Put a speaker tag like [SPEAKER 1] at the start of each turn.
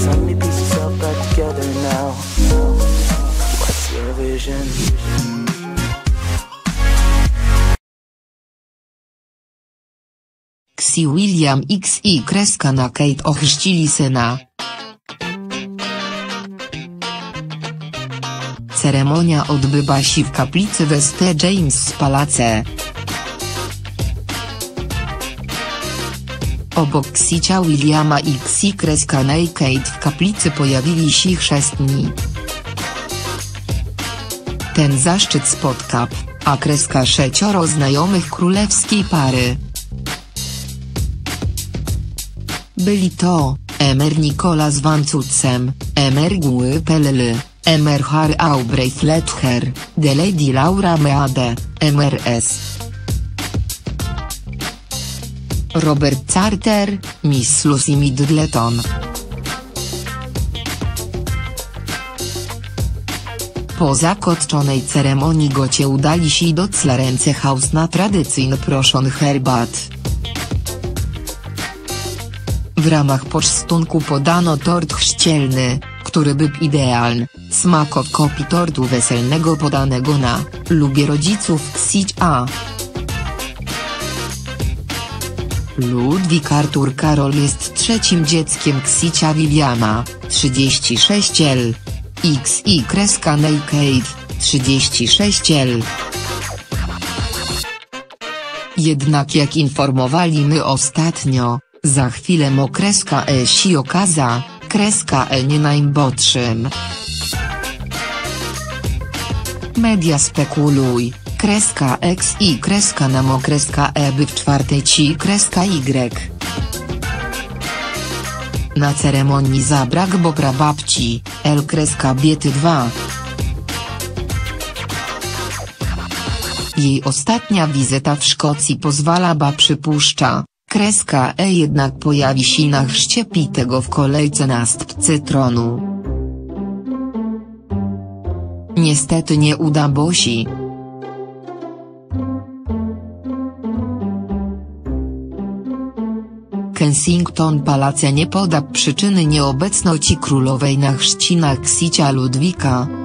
[SPEAKER 1] Suddenly piece yourself back together now. What's your vision?
[SPEAKER 2] Ksi William X i kreska na Kate ochrzcili syna. Ceremonia odbywa się w kaplicy w St. James Palace. Obok księcia Williama i ksi kreska na Kate w kaplicy pojawili się chrzestni. Ten zaszczyt spotkał, a kreska 6 znajomych królewskiej pary. Byli to, Emer Nicholas Van Cutsem, Emer Guy Pellel, Emer Harry Aubrey Fletcher, The Lady Laura Meade, Emer S. Robert Carter, Miss Lucy Middleton. Po zakończonej ceremonii goście udali się do Clarence House na tradycyjny proszony herbat. W ramach poczstunku podano tort chrzcielny, który był idealny, smak od kopii tortu weselnego podanego na lubie rodziców księcia. Ludwik Arthur Karol jest trzecim dzieckiem księcia Williama, 36 L. X i kreska Naked, 36 L. Jednak jak informowaliśmy ostatnio, za chwilę kreska E się okaza, kreska E nie najmłodszym. Media spekuluj, kreska X i kreska na kreska E by w czwartej ci kreska Y. Na ceremonii zabrak bo prababci, L kreska Biety 2. Jej ostatnia wizyta w Szkocji pozwala ba przypuszcza, kreska E jednak pojawi się na chrzcie pitego w kolejce następcy tronu. Niestety nie udało się. Kensington Palace nie poda przyczyny nieobecności królowej na chrzcinach księcia Ludwika.